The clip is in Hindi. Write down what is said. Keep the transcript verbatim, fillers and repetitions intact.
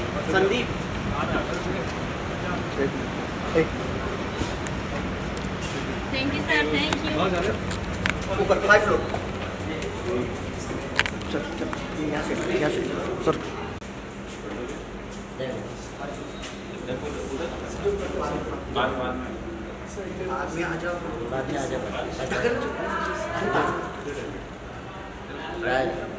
Sandeep thank you sir, thank you. ऊपर फाइव फ्लोर। चल चल यहाँ से यहाँ से सर। बाद में आ जाओ, बाद में आ जाओ।